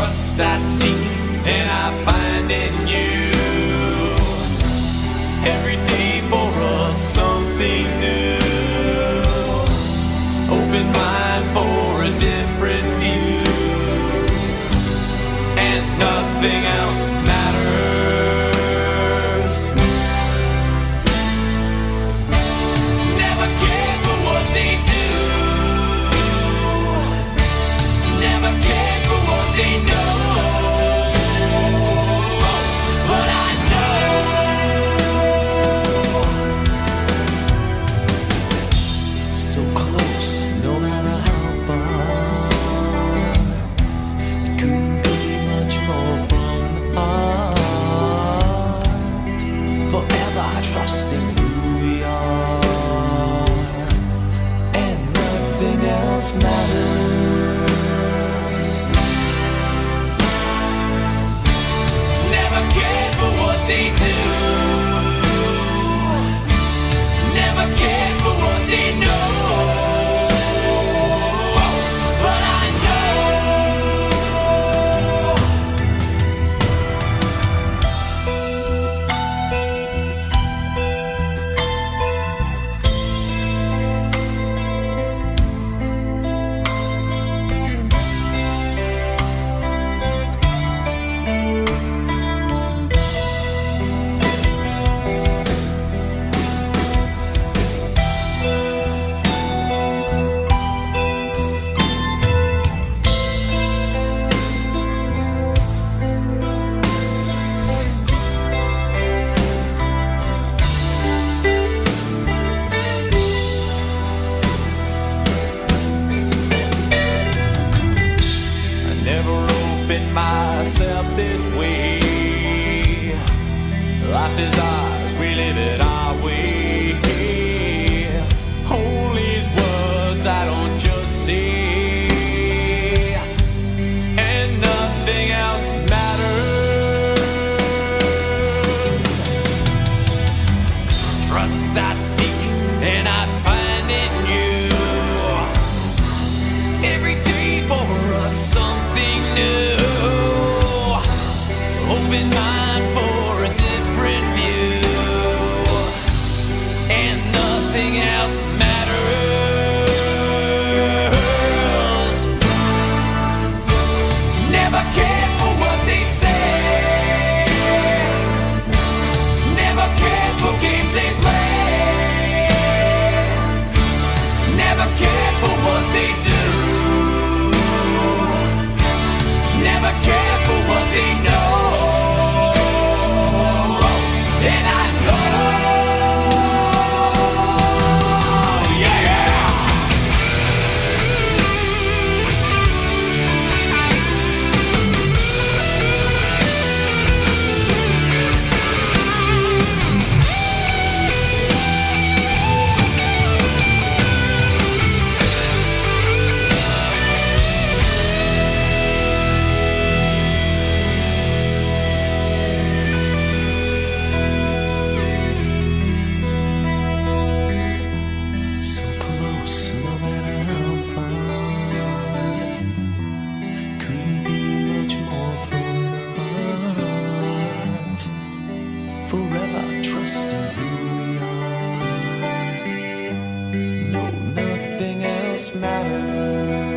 Trust I seek and I find in you. Every day for us something new. Open mind for a different view, and nothing else matters. Never cared for what they do. Never cared for what they know. But I know so close, no matter how far. It couldn't be much more from the heart. Forever trusting who we are, and nothing else matters. Never cared for what they do. Never cared for what they know. But I know never opened myself this way. Life is ours, we live it our way. Hold these words I don't just say, and nothing else matters. Trust I seek and I find in you. Every day for us something new. Open mind for a different view, and nothing else matters. Never cared for what they say. Never cared for games they play. Never cared for what they do. Never cared for what they know. And I know, yeah, yeah. So close, no matter how far. Couldn't be much more from the heart. Forever trusting who we are. No, nothing else matters.